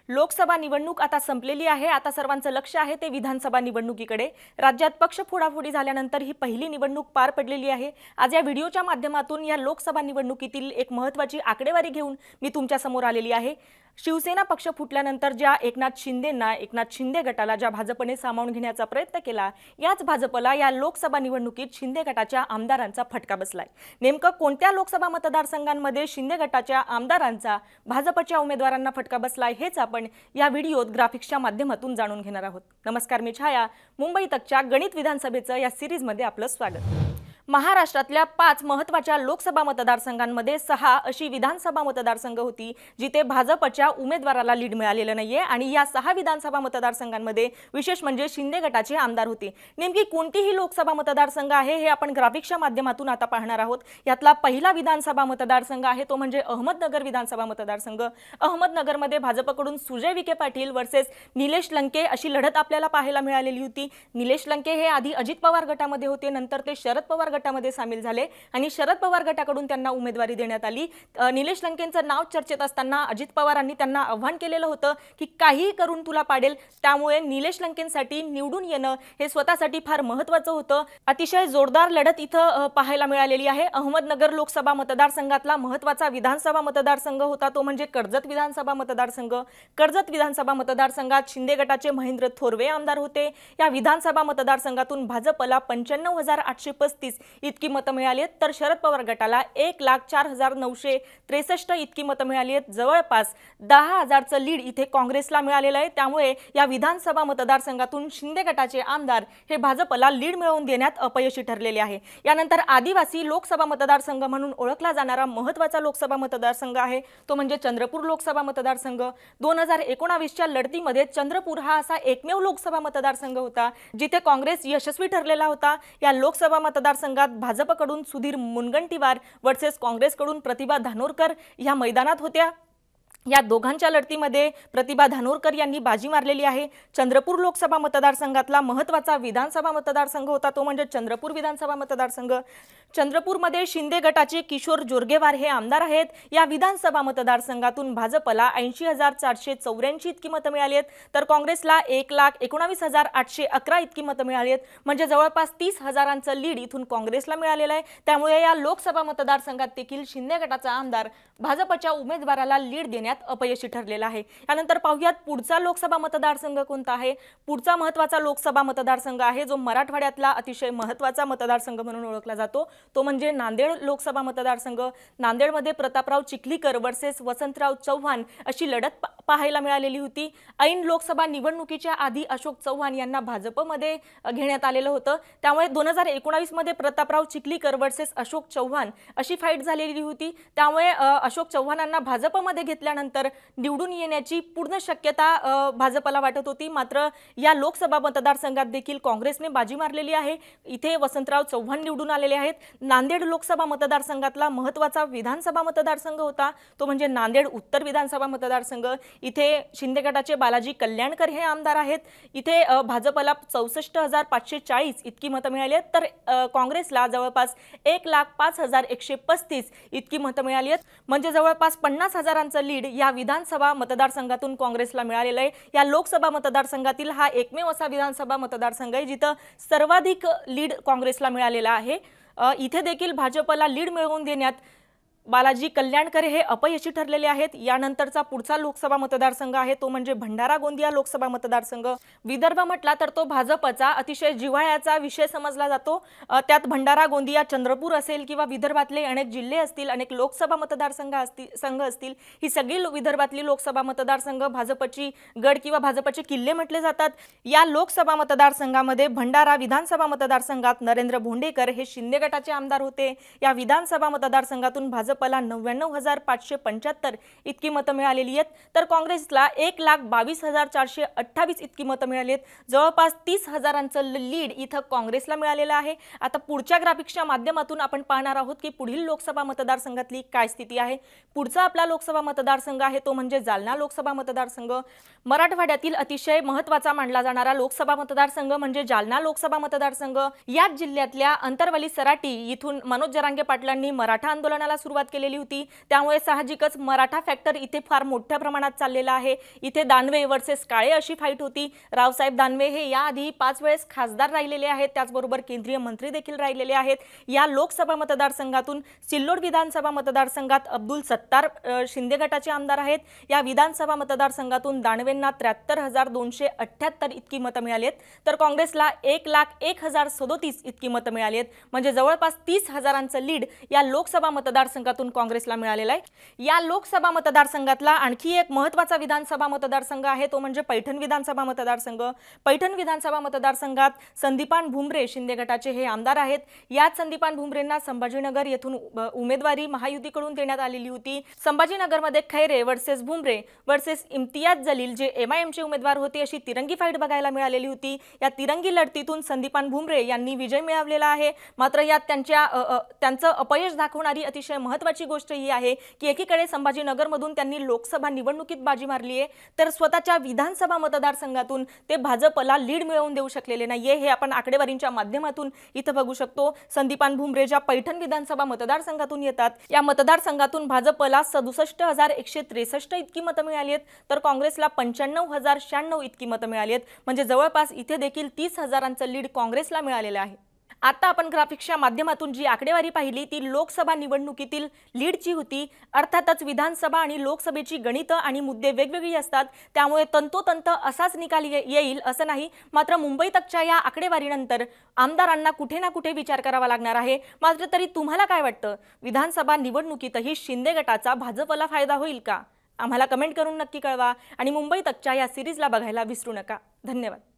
लोकसभा निवडणूक आता संपलेली आहे। आता सर्वांचं लक्ष आहे ते विधानसभा निवडणुकीकडे। राज्यात पक्ष फोडाफोडी झाल्यानंतर ही पहिली निवडणूक पार पडलेली आहे। आज या व्हिडिओच्या माध्यमातून या लोकसभा निवडणुकीतील एक महत्त्वाची आकडेवारी घेऊन मी तुमच्या समोर आलेली आहे। शिवसेना पक्ष फुटल्यानंतर ज्या एकनाथ शिंदे गटाला ज्या भाजपने सामावून घेण्याचा प्रयत्न केला, याच भाजपला या लोकसभा निवडणुकीत शिंदे गटाच्या आमदारांचा फटका बसलाय। नेमकं कोणत्या लोकसभा मतदारसंघांमध्ये शिंदे गटाच्या आमदारांचा भाजपच्या उमेदवारांना फटका बसलाय हेच आपण या व्हिडिओत ग्राफिक्सच्या माध्यमातून जाणून घेणार आहोत। नमस्कार, मी छाया। मुंबई तकच्या गणित विधानसभेचं या सीरीजमध्ये आपलं स्वागत। महाराष्ट्रातल्या 5 महत्त्वाच्या लोकसभा मतदारसंघांमध्ये 6 अशी विधानसभा मतदारसंघ होती जिथे भाजपच्या उमेदवाराला लीड मिळालेलं नाहीये आणि या 6 विधानसभा मतदारसंघांमध्ये विशेष म्हणजे शिंदे गटाचे आमदार होते। नेमकी कोणतीही लोकसभा मतदारसंघ आहे हे आपण ग्राफिक्सच्या माध्यमातून आता पाहणार आहोत। यातला पहिला विधानसभा मतदारसंघ आहे तो म्हणजे अहमदनगर विधानसभा मतदारसंघ। अहमदनगरमध्ये भाजपकडून सुजय विखे पाटील वर्सेस निलेश लंके अशी लढत आपल्याला पाहायला मिळालेली होती। निलेश लंके हे आधी अजित पवार गटामध्ये होते, नंतर ते शरद पवार गटामध्ये सामील झाले आणि शरद पवार गटाकडून त्यांना उमेदवारी देण्यात आली। निलेश लंकेंचं नाव चर्चेत असताना अजित पवारांनी त्यांना आव्हान केलेलं होतं की काही करून तुला पाडेल, त्यामुळे निलेश लंकेंसाठी निवडून येणं हे स्वतःसाठी फार महत्त्वाचं होतं। अतिशय जोरदार लढत इथं पाहायला मिळालेली आहे। अहमदनगर लोकसभा मतदारसंघातला महत्त्वाचा विधानसभा मतदारसंघ होता तो म्हणजे कर्जत विधानसभा मतदारसंघ। कर्जत विधानसभा मतदारसंघात शिंदे गटाचे महेंद्र थोरवे आमदार होते। या विधानसभा मतदारसंघातून भाजपला 95,835 इतकी मतं मिळाली आहेत, तर शरद पवार गटाला 1,04,963 इतकी मतं मिळाली आहेत। जवळपास 10,000चं लीड इथे काँग्रेसला मिळालेलं आहे। त्यामुळे या विधानसभा मतदारसंघातून शिंदे गटाचे आमदार हे भाजपला लीड मिळवून देण्यात अपयशी ठरलेले आहे। यानंतर आदिवासी लोकसभा मतदारसंघ म्हणून ओळखला जाणारा महत्त्वाचा लोकसभा मतदारसंघ आहे तो म्हणजे चंद्रपूर लोकसभा मतदारसंघ। 2019च्या लढतीमध्ये चंद्रपूर हा असा एकमेव लोकसभा मतदारसंघ होता जिथे काँग्रेस यशस्वी ठरलेला होता। या लोकसभा मतदारसंघात भाजपकडून सुधीर मुनगंटीवार वर्सेस काँग्रेसकडून प्रतिभा धानोरकर या मैदानात होत्या। या दोघांच्या लढतीमध्ये प्रतिभा धानोरकर यांनी बाजी मारलेली आहे। चंद्रपूर लोकसभा मतदारसंघातला महत्त्वाचा विधानसभा मतदारसंघ होता तो म्हणजे चंद्रपूर विधानसभा मतदारसंघ। चंद्रपूरमध्ये शिंदे गटाचे किशोर जोरगेवार हे आमदार आहेत। या विधानसभा मतदारसंघातून भाजपला 80,484 इतकी मतं मिळाली आहेत, तर काँग्रेसला 1,19,811 इतकी मतं मिळाली आहेत। म्हणजे जवळपास 30,000चं लीड इथून काँग्रेसला मिळालेलं आहे। त्यामुळे या लोकसभा मतदारसंघात देखील शिंदे गटाचा आमदार भाजपच्या उमेदवाराला लीड देण्यात अपयशी ठरलेला आहे। यानंतर पाहूयात पुढचा लोकसभा मतदारसंघ कोणता आहे। पुढचा महत्त्वाचा लोकसभा मतदारसंघ आहे जो मराठवाड्यातला अतिशय महत्त्वाचा मतदारसंघ म्हणून ओळखला जातो तो म्हणजे नांदेड लोकसभा मतदारसंघ। नांदेडमध्ये प्रतापराव चिखलीकर वर्सेस वसंतराव चव्हाण अशी लढत पाहायला मिळालेली होती। ऐन लोकसभा निवडणुकीच्या आधी अशोक चव्हाण यांना भाजपमध्ये घेण्यात आलेलं होतं। त्यामुळे 2019 मध्ये प्रतापराव चिखलीकर वर्सेस अशोक चव्हाण अशी फाईट झालेली होती। त्यामुळे अशोक चव्हाणांना भाजपमध्ये घेतल्यानंतर निवडून येण्याची पूर्ण शक्यता भाजपला वाटत होती। मात्र या लोकसभा मतदारसंघात देखील काँग्रेसने बाजी मारलेली आहे। इथे वसंतराव चव्हाण निवडून आलेले आहेत। नांदेड लोकसभा मतदारसंघातला महत्त्वाचा विधानसभा मतदारसंघ होता तो म्हणजे नांदेड उत्तर विधानसभा मतदारसंघ। इथे शिंदे गटाचे बालाजी कल्याणकर हे आमदार आहेत। इथे भाजपला 64,540 इतकी मतं मिळाली आहेत, तर काँग्रेसला जवळपास 1,05,135 इतकी मतं मिळाली आहेत। म्हणजे जवळपास 50,000चं लीड या विधानसभा मतदारसंघातून काँग्रेसला मिळालेलं आहे। या लोकसभा मतदारसंघातील हा एकमेव असा विधानसभा मतदारसंघ आहे जिथं सर्वाधिक लीड काँग्रेसला मिळालेला आहे। इथे देखील भाजपला लीड मिळवून देण्यात बालाजी कल्याणकर हे अपयशी ठरलेले आहेत। यानंतरचा पुढचा लोकसभा मतदारसंघ आहे तो म्हणजे भंडारा गोंदिया लोकसभा मतदारसंघ। विदर्भ म्हटला तर तो भाजपचा अतिशय जिव्हाळ्याचा विषय समजला जातो। त्यात भंडारा गोंदिया चंद्रपूर असेल किंवा विदर्भातले अनेक जिल्हे असतील, अनेक लोकसभा मतदारसंघ असतील, ही सगळी विदर्भातली लोकसभा मतदारसंघ भाजपची गड किंवा भाजपचे किल्ले म्हटले जातात। या लोकसभा मतदारसंघामध्ये भंडारा विधानसभा मतदारसंघात नरेंद्र भोंडेकर हे शिंदे गटाचे आमदार होते। या विधानसभा मतदारसंघातून भाजपला 99,575 इतकी मतं मिळालेली आहेत, तर काँग्रेसला 1,22,428 इतकी मतं मिळाली आहेत। जवळपास 30,000चं लीड इथं काँग्रेसला मिळालेलं आहे। आता पुढच्या ग्राफिक्सच्या माध्यमातून आपण पाहणार आहोत की पुढील लोकसभा मतदारसंघातली काय स्थिती आहे। पुढचा आपला लोकसभा मतदारसंघ आहे तो म्हणजे जालना लोकसभा मतदारसंघ। मराठवाड्यातील अतिशय महत्त्वाचा मानला जाणारा लोकसभा मतदारसंघ म्हणजे जालना लोकसभा मतदारसंघ। याच जिल्ह्यातल्या अंतरवली सराटी इथून मनोज जरांगे पाटलांनी मराठा आंदोलनाला सुरुवात सुरुवात केलेली होती, त्यामुळे साहजिकच मराठा फॅक्टर इथे फार मोठ्या प्रमाणात चाललेला आहे। इथे दानवे वर्सेस काळे अशी फाईट होती। रावसाहेब दानवे हे याआधी 5 वेळेस खासदार राहिलेले आहेत, त्याचबरोबर केंद्रीय मंत्री देखील राहिलेले आहेत। या लोकसभा मतदारसंघातून सिल्लोड विधानसभा मतदारसंघात अब्दुल सत्तार शिंदे गटाचे आमदार आहेत। या विधानसभा मतदारसंघातून दानवेंना 73,278 इतकी मतं मिळाली आहेत, तर काँग्रेसला 1,01,037 इतकी मतं मिळाली आहेत। म्हणजे जवळपास 30,000चं लीड या लोकसभा मतदारसंघातून काँग्रेसला मिळालेला आहे। या लोकसभा मतदारसंघातला आणखी एक महत्त्वाचा विधानसभा मतदारसंघ आहे, तो म्हणजे पैठण विधानसभा मतदारसंघ। पैठण विधानसभा मतदारसंघात संदीपान भुमरे शिंदे गटाचे हे आमदार आहेत। याच संदीपान भुमरेंना संभाजीनगर येथून उमेदवारी महायुतीकडून देण्यात आलेली होती। संभाजीनगरमध्ये खैरे वर्सेस भुमरे वर्सेस इम्तियाज जलील जे एमआयएमचे उमेदवार होते अशी तिरंगी फाईट बघायला मिळालेली होती। या तिरंगी लढतीतून संदीपान भुमरे यांनी विजय मिळवलेला आहे। मात्र यात त्यांचं अपयश दाखवणारी अतिशय महत्त्वाची गोष्ट ही आहे की एकीकडे संभाजीनगरमधून त्यांनी लोकसभा निवडणुकीत बाजी मारली आहे, तर स्वतःच्या विधानसभा मतदारसंघातून ते भाजपला लीड मिळवून देऊ शकलेले नाहीये। हे आपण आकडेवारींच्या माध्यमातून इथं बघू शकतो। संदीपान भुमरे ज्या पैठण विधानसभा मतदारसंघातून येतात, या मतदारसंघातून भाजपला 67,163 इतकी मतं मिळाली आहेत, तर काँग्रेसला 95,096 इतकी मतं मिळाली आहेत। म्हणजे जवळपास इथे देखील 30,000चं लीड काँग्रेसला मिळालेलं आहे। आता आपण ग्राफिक्सच्या माध्यमातून जी आकडेवारी पाहिली ती लोकसभा निवडणुकीतील लीडची होती। अर्थातच विधानसभा आणि लोकसभेची गणितं आणि मुद्दे वेगवेगळी असतात, त्यामुळे तंतोतंत असाच निकाल येईल असं नाही। मात्र मुंबई तकच्या या आकडेवारीनंतर आमदारांना कुठे ना कुठे विचार करावा लागणार आहे। मात्र तरी तुम्हाला काय वाटतं, विधानसभा निवडणुकीतही शिंदे गटाचा भाजपला फायदा होईल का? आम्हाला कमेंट करून नक्की कळवा आणि मुंबई तकच्या या सिरीजला बघायला विसरू नका। धन्यवाद।